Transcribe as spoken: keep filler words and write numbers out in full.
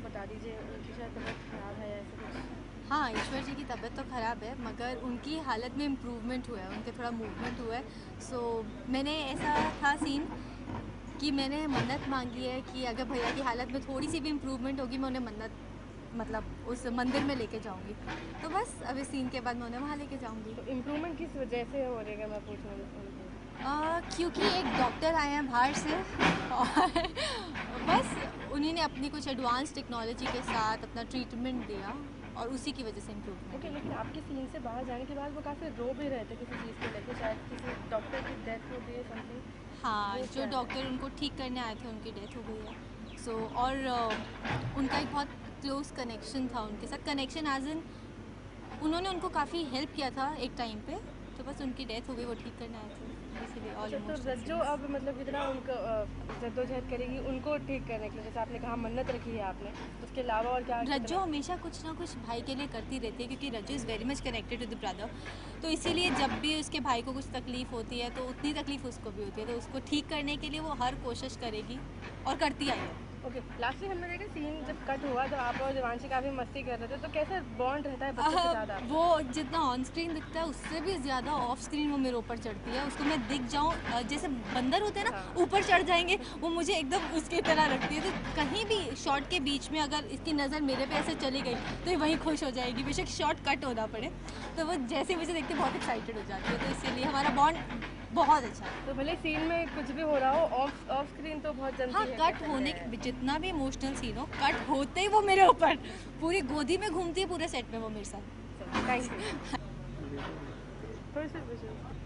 बता दीजिए, उनकी शायद तबीयत ख़राब है या ऐसा कुछ? हाँ, ईश्वर जी की तबीयत तो ख़राब है मगर उनकी हालत में इम्प्रूवमेंट हुआ है, उनके थोड़ा मूवमेंट हुआ है। सो मैंने ऐसा था सीन कि मैंने मन्नत मांगी है कि अगर भैया की हालत में थोड़ी सी भी इम्प्रूवमेंट होगी मैं उन्हें मन्नत मतलब उस मंदिर में लेके जाऊंगी। तो बस अब इस सीन के बाद मैं उन्हें वहाँ लेके जाऊंगी। तो इम्प्रूवमेंट किस वजह से हो रही है मैं पूछूँ उनको? आ, क्योंकि एक डॉक्टर आए हैं बाहर से और बस उन्हीं ने अपनी कुछ एडवांस टेक्नोलॉजी के साथ अपना ट्रीटमेंट दिया और उसी की वजह से इम्प्रूवमेंट ओके, हुई। लेकिन आपके सीन से बाहर जाने के बाद वो काफ़ी रो भी रहे थे किसी चीज़ को लेके, शायद किसी डॉक्टर की डेथ हो गई है समथिंग, हाँ, वो जो क्या है? डॉक्टर उनको ठीक करने आए थे उनकी डेथ हो गई है। सो so, और अ, उनका एक बहुत क्लोज कनेक्शन था उनके साथ, कनेक्शन एज इन उन्होंने उनको काफ़ी हेल्प किया था एक टाइम पे। तो बस उनकी डेथ हो गई, वो ठीक करने आए थे, इसीलिए ऑल अच्छा, तो इमोशनल रज्जो सीन्स। अब मतलब कितना उनको जद्दोजहद करेगी उनको ठीक करने के लिए, जैसे आपने कहा मन्नत रखी है आपने, उसके अलावा और क्या रज्जो कितना? हमेशा कुछ ना कुछ भाई के लिए करती रहती है क्योंकि Rajjo is very much connected to the brother. तो इसीलिए जब भी उसके भाई को कुछ तकलीफ़ होती है तो उतनी तकलीफ़ उसको भी होती है, तो उसको ठीक करने के लिए वो हर कोशिश करेगी और करती आई है। ओके, लास्टली हमने देखा सीन जब कट हुआ तो आप और देवांशी काफ़ी मस्ती कर रहे थे, तो कैसे बॉन्ड रहता है बच्चों के अह, साथ आपका? वो जितना ऑन स्क्रीन दिखता है उससे भी ज़्यादा ऑफ स्क्रीन वो मेरे ऊपर चढ़ती है। उसको मैं दिख जाऊँ, अ, जैसे बंदर होते हैं हाँ। ना ऊपर चढ़ जाएंगे, वो मुझे एकदम उसकी तरह रखती है। तो कहीं भी शॉट के बीच में अगर इसकी नज़र मेरे पे ऐसे चली गई तो ये वहीं खुश हो जाएगी, बेशक शॉट कट होना पड़े। तो वो जैसे मुझे देखते बहुत एक्साइटेड हो जाती है, तो इसीलिए हमारा बॉन्ड बहुत अच्छा है। तो भले सीन में कुछ भी हो रहा हो, ऑफ ऑफ स्क्रीन तो बहुत हाँ, जमती है, कह कट सकते होने हैं। के जितना भी इमोशनल सीन हो, कट होते ही वो मेरे ऊपर पूरी गोदी में घूमती है पूरे सेट में वो मेरे साथ। Thank you. थोड़ी सी